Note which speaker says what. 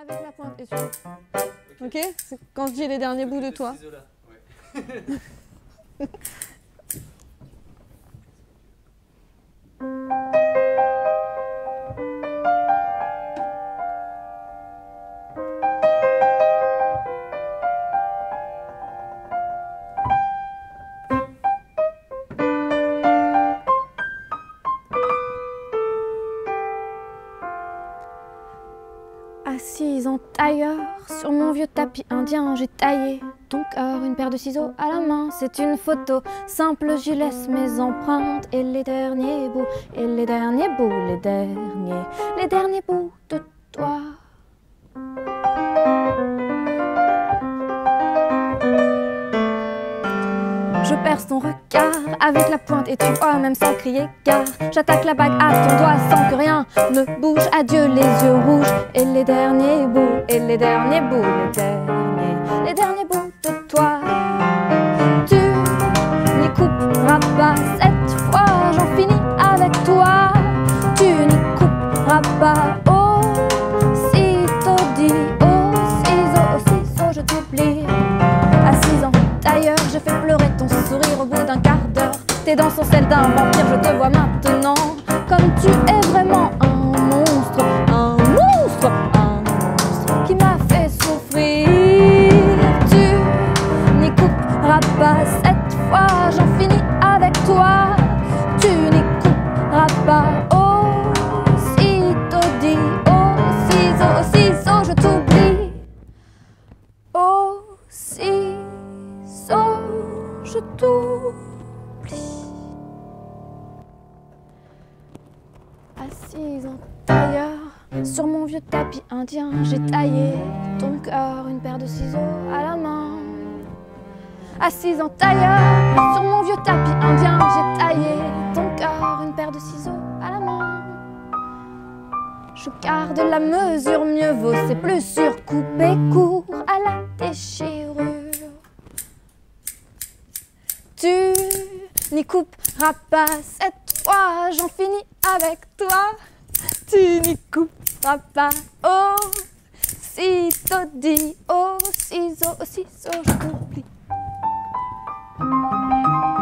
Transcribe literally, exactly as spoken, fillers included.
Speaker 1: avec la pointe et tu... Ok, ok, c'est quand j'ai les derniers bouts de toi. Ouais. Assise en tailleur, sur mon vieux tapis indien, j'ai taillé ton cœur, une paire de ciseaux à la main. C'est une photo simple, j'y laisse mes empreintes et les derniers bouts, et les derniers bouts, les derniers, les derniers bouts de toi. Je perce ton regard avec la pointe et tu vois même sans crier car j'attaque la bague à ton doigt sans que rien ne bouge. Adieu les yeux rouges et les derniers bouts, et les derniers bouts, les derniers, les derniers bouts de toi. Tu n'y couperas pas cette fois, j'en finis avec toi. Tu n'y couperas pas, oh, sitôt dit, oh, ciseaux, oh, ciseaux, je t'oublie. Assise en tailleur, je fais pleurer ton sourire au bout d'un quart d'heure. Tes dents sont celles d'un vampire, je te vois maintenant comme tu es vraiment un monstre, un monstre, un monstre qui m'a fait souffrir. Tu n'y couperas pas cette fois, j'en finis avec toi. Tu n'y couperas pas, oh, sitôt dit, oh, ciseaux, oh, ciseaux, je t'oublie. Oh, ciseaux, je t'oublie. Assise en tailleur, sur mon vieux tapis indien, j'ai taillé ton cœur, une paire de ciseaux à la main. Assise en tailleur, sur mon vieux tapis indien, j'ai taillé ton cœur, une paire de ciseaux à la main. Je garde la mesure, mieux vaut, c'est plus sûr, couper court à la déchirure. Tu n'y couperas pas cette fois, j'en finis avec toi. Tu n'y couperas pas, oh, sitôt dit, oh, ciseaux, oh, ciseaux, je t'oublie.